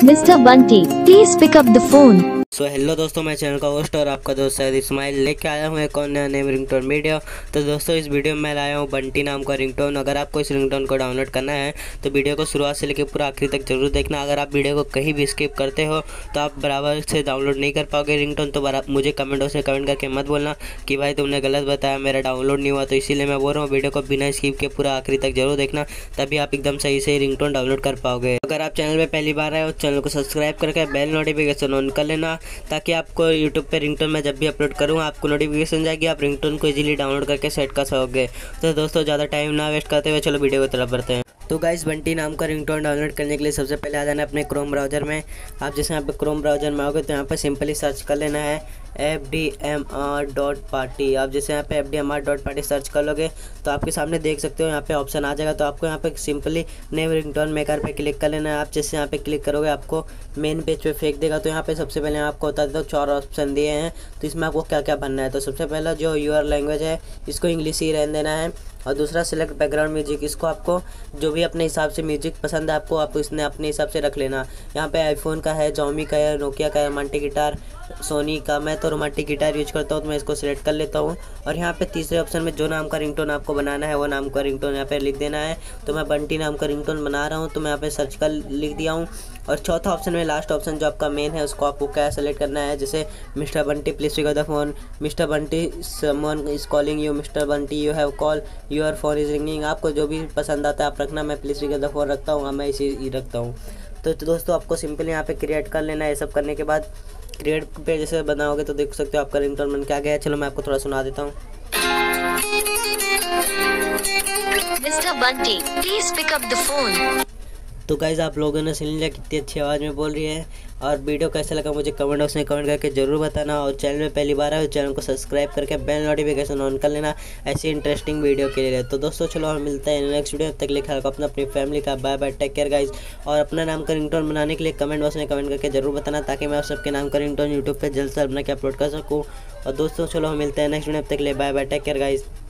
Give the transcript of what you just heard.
Mr. Bunty, please pick up the phone. Hello दोस्तों, मैं channel का होस्ट और आपका दोस्त है इस्माइल लेके आया हूँ एक और नया नेम रिंगटोन वीडियो। तो दोस्तों इस वीडियो में मैं लाया हूँ बंटी नाम का रिंगटोन। अगर आपको इस रिंगटोन को डाउनलोड करना है तो वीडियो को शुरुआत से लेकर पूरा आखिर तक जरूर देखना। अगर आप वीडियो को कहीं भी स्किप करते हो तो आप बराबर से डाउनलोड नहीं कर पाओगे रिंगटोन। तो मुझे कमेंट बॉक्स में कमेंट करके मत बोलना कि भाई तुमने गलत बताया, मेरा डाउनलोड नहीं हुआ। तो इसीलिए मैं बोल रहा हूँ वीडियो को बिना स्किप के पूरा आखिरी तक जरूर देखना, तभी आप एकदम सही से रिंगटोन डाउनलोड कर पाओगे। अगर आप चैनल पर पहली बार आए हो चैनल को सब्सक्राइब करके बेल नोटिफिकेशन ऑन कर लेना, ताकि आपको यूट्यूब पे रिंगटोन मैं जब भी अपलोड करूँ आपको नोटिफिकेशन जाएगी, आप रिंगटोन को इजीली डाउनलोड करके सेट कर सकोगे। तो दोस्तों ज़्यादा टाइम ना वेस्ट करते हुए चलो वीडियो की तरफ बढ़ते हैं। तो गाइस बंटी नाम का रिंगटोन डाउनलोड करने के लिए सबसे पहले आ जाना है अपने क्रोम ब्राउज़र में। आप जैसे यहाँ पे क्रोम ब्राउज़र में आओगे तो यहाँ पे सिंपली सर्च कर लेना है fdmr.party। आप जैसे यहाँ पे fdmr.party सर्च कर लोगे तो आपके सामने देख सकते हो यहाँ पे ऑप्शन आ जाएगा। तो आपको यहाँ पे सिंपली नेम रिंगटोन मेकर पे क्लिक कर लेना है। आप जैसे यहाँ पे क्लिक करोगे आपको मेन पेज पे फेंक देगा। तो यहाँ पे सबसे पहले आपको बता देता हूँ 4 ऑप्शन दिए हैं, तो इसमें आपको क्या क्या भरना है। तो सबसे पहला जो यूर लैंग्वेज है इसको इंग्लिश ही रहने देना है, और दूसरा सिलेक्ट बैकग्राउंड म्यूजिक, इसको आपको जो भी अपने हिसाब से म्यूजिक पसंद है आपको आप इसने अपने हिसाब से रख लेना। यहाँ पे आईफोन का है, जॉमी का है, नोकिया का है, रोमांटिक गिटार, सोनी का। मैं तो रोमांटिक गिटार यूज करता हूँ तो मैं इसको सिलेक्ट कर लेता हूँ। और यहाँ पे तीसरे ऑप्शन में जो नाम का रिंगटोन आपको बनाना है वो नाम का रिंगटोन यहाँ पे लिख देना है। तो मैं बंटी नाम का रिंगटोन बना रहा हूँ तो मैं यहाँ पे सर्च कर लिख दिया हूँ। और चौथा ऑप्शन में लास्ट ऑप्शन जो आपका मेन है उसको आपको क्या सेलेक्ट करना है, जैसे mister Bunty please pick up the phone, mister Bunty someone is calling you, mister Bunty you have call, your phone is ringing. आपको जो भी पसंद आता है आप रखना। मैं please pick up the phone रखता हूँ, मैं इसी रखता हूँ। तो दोस्तों आपको सिंपली यहाँ पे क्रिएट कर लेना है। ये सब करने के बाद क्रिएट पे जैसे बनाओगे तो देख सकते हो आपका रिंगटोन बन के आ गया है। चलो मैं आपको थोड़ा सुना देता हूँ। Mr. Bunty, please pick up the phone. तो गाइज़ आप लोगों ने सुन लिया कितनी अच्छी आवाज़ में बोल रही है। और वीडियो कैसा लगा मुझे कमेंट बॉक्स में कमेंट करके ज़रूर बताना। और चैनल में पहली बार आए तो चैनल को सब्सक्राइब करके बेल नोटिफिकेशन ऑन कर लेना ऐसी इंटरेस्टिंग वीडियो के लिए। तो दोस्तों चलो हम मिलते हैं नेक्स्ट वीडियो। तक लिखा अपनी फैमिली का bye bye, take care guys. और अपना नाम का रिंगटोन बनाने के लिए कमेंट बॉक्स में कमेंट करके ज़रूर बताना, ताकि मैं आप सबके नाम का रिंगटोन यूट्यूब पर जल्द से जल्द बना के अपलोड कर सकूँ। और दोस्तों चलो हम मिलते हैं नेक्स्ट वीडियो। तक ले bye bye, take care guys.